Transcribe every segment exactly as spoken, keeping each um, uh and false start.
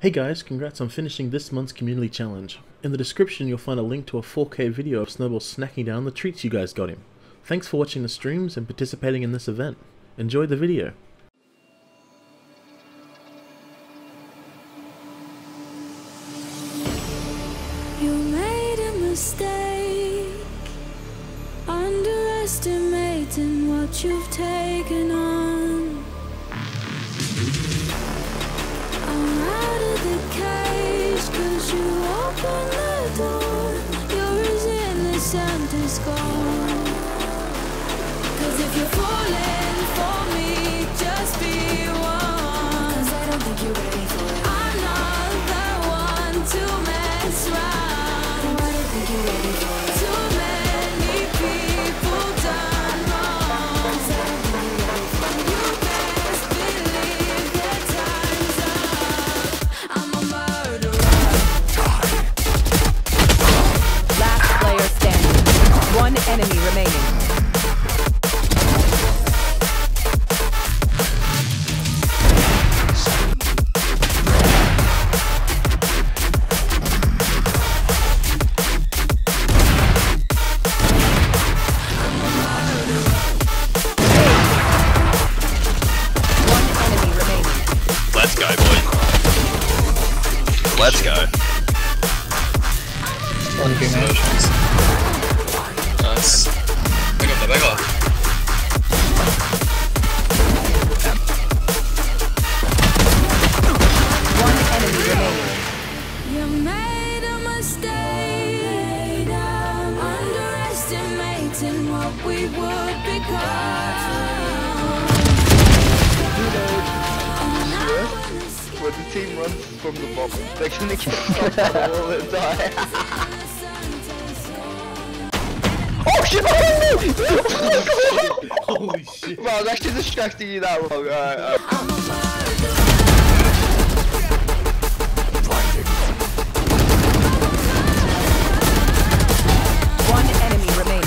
Hey guys, congrats on finishing this month's community challenge. In the description you'll find a link to a four K video of Snowball snacking down the treats you guys got him. Thanks for watching the streams and participating in this event. Enjoy the video. You made a mistake, underestimating what you've taken on. I'm out of the cage, cause you opened the door. You're as innocent as gold. Cause if you're falling for me, just be one. Cause I don't think you're ready for it. I'm not the one to mess around. I don't think you're ready for it. Too many people done wrong. Cause I don't think you're ready for it. You best believe that time's up. I'm a murderer. Last player standing. One enemy remaining. Let's go, boy. Let's go. One game motions. Nice. Pick up the beggar. One enemy remaining. You made a mistake, underestimating what we would become. When the team runs from the bomb, they're gonna get shot all the time. Oh shit! Holy shit. Well, I was actually distracting you that long. Alright, alright. I'm a murderer. One enemy remaining.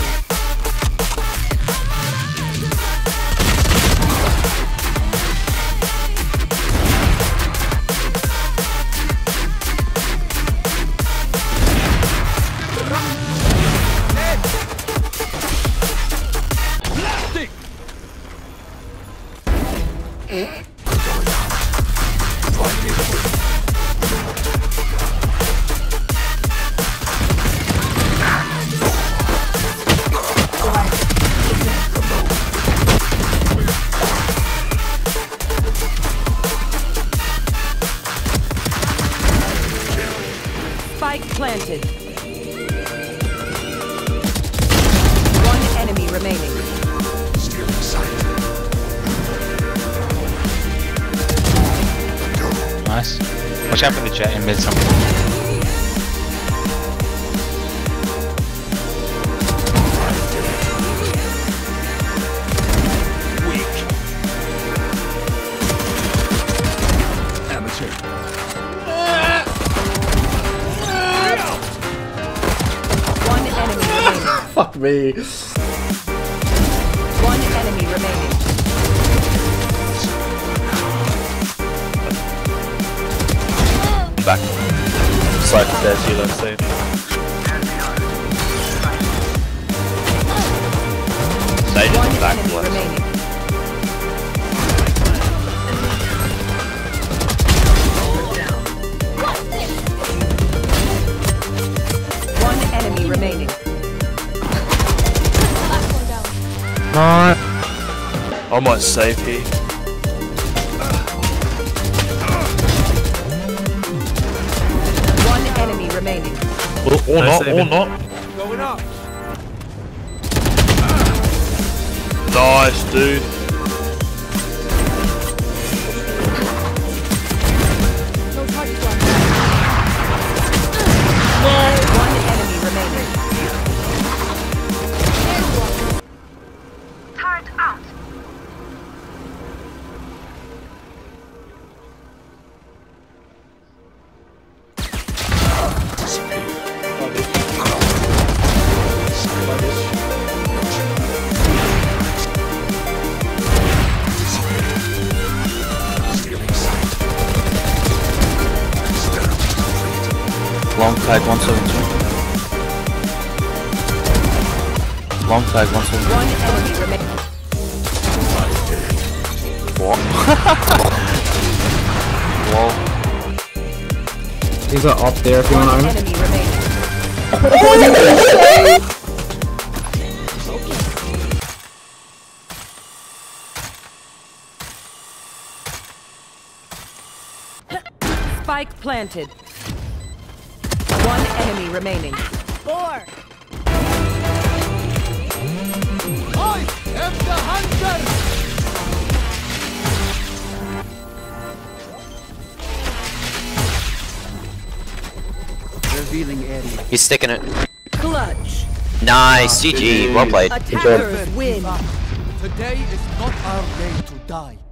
Spike planted. One enemy remaining. Nice. Watch out for the jet in mid somewhere. One enemy remaining. Fuck me. One enemy remaining. Back. Side to dead, you let's say. Sage One is back enemy left. remaining. One enemy remaining. I might save here. One enemy remaining. Or, or not, or not. Going up. Nice, dude. One enemy remaining. Turret out. Long tag one seventy-two. Long tag one seventy-two. One enemy remaining. What? Whoa. These are up there if you One want to. enemy remaining. Spike planted. One enemy remaining. Four. Revealing area. He's sticking it. Clutch. Nice, G G, well played. Attackers win. Today is not our day to die.